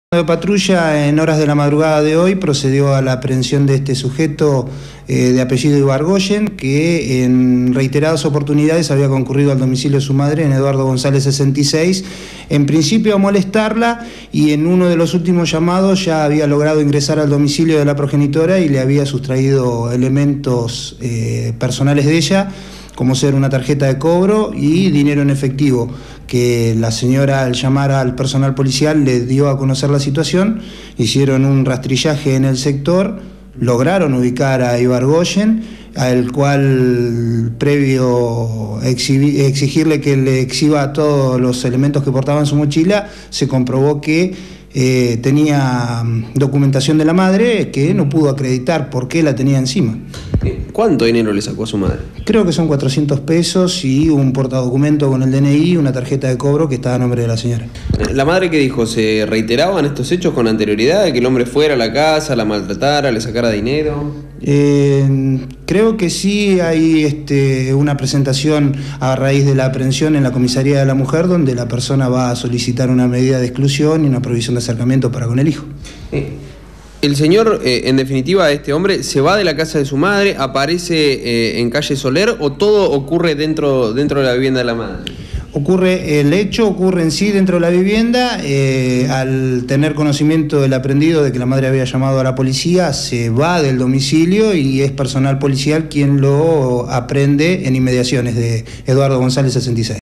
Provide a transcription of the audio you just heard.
De patrulla en horas de la madrugada de hoy procedió a la aprehensión de este sujeto de apellido Ibargoyen, que en reiteradas oportunidades había concurrido al domicilio de su madre en Eduardo González 66, en principio a molestarla, y en uno de los últimos llamados ya había logrado ingresar al domicilio de la progenitora y le había sustraído elementos personales de ella, como ser una tarjeta de cobro y dinero en efectivo, que la señora, al llamar al personal policial, le dio a conocer la situación. Hicieron un rastrillaje en el sector, lograron ubicar a Ibargoyen, al cual, previo exigirle que le exhiba todos los elementos que portaba en su mochila, se comprobó que tenía documentación de la madre que no pudo acreditar por qué la tenía encima. ¿Cuánto dinero le sacó a su madre? Creo que son 400 pesos y un portadocumento con el DNI y una tarjeta de cobro que estaba a nombre de la señora. ¿La madre qué dijo? ¿Se reiteraban estos hechos con anterioridad? ¿De que el hombre fuera a la casa, la maltratara, le sacara dinero? Creo que sí hay una presentación a raíz de la aprehensión en la comisaría de la mujer, donde la persona va a solicitar una medida de exclusión y una prohibición de acercamiento para con el hijo. El señor, en definitiva, este hombre, se va de la casa de su madre, aparece en calle Soler, ¿o todo ocurre dentro de la vivienda de la madre? El hecho ocurre en sí dentro de la vivienda. Al tener conocimiento del aprendido de que la madre había llamado a la policía, se va del domicilio y es personal policial quien lo aprende en inmediaciones de Eduardo González 66.